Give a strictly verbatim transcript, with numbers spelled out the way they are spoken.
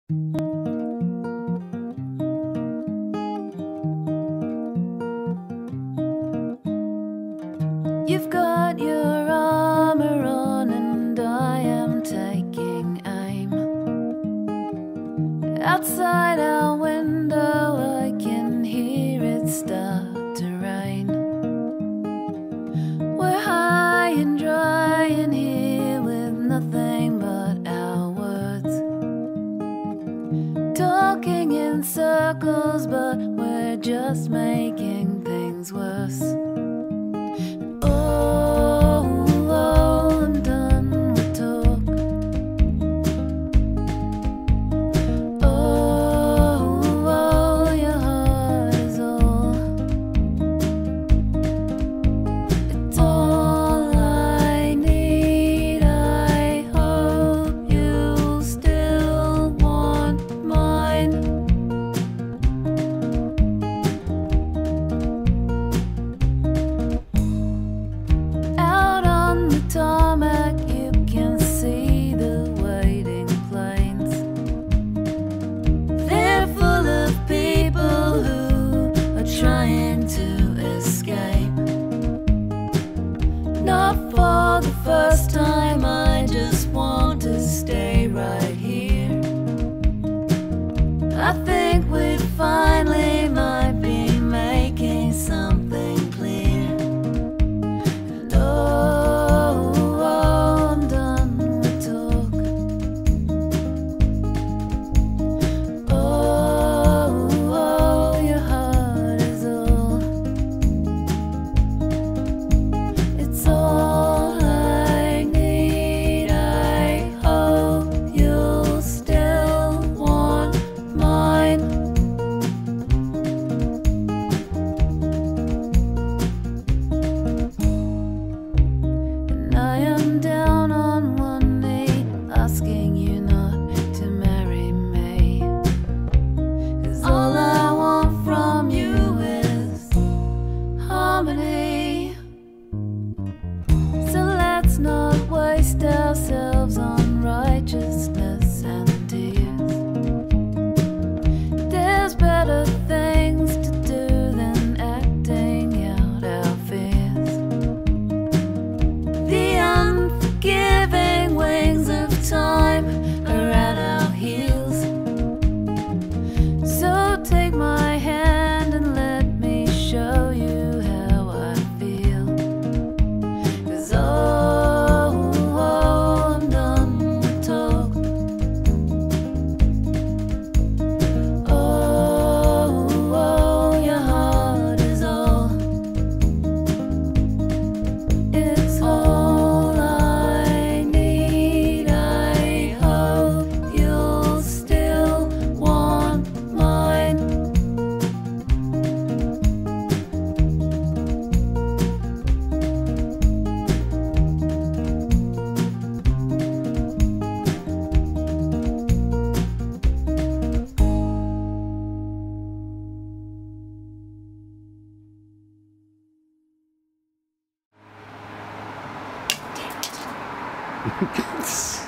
You've got your armor on and I am taking aim. Outside our window I can hear it start to rain. We're high and dry in here with nothing but our words, talking in circles, but we're just making things worse. Tarmac, you can see the waiting planes. They're full of people who are trying to escape. Not for the first time, I just want to stay right here. I think we finally might be making something clear. I am down on one knee, asking you not to marry me, 'cause all I want from you is harmony. So let's not waste ourselves on righteousness and tears. There's better things to do than acting out our fears. The unforgiving wings of time are at our heels. So take my hand and let me show you how I feel. 'Cause oh, oh, I'm done with talk. Oh, oh, your heart is all. It's all Damn it.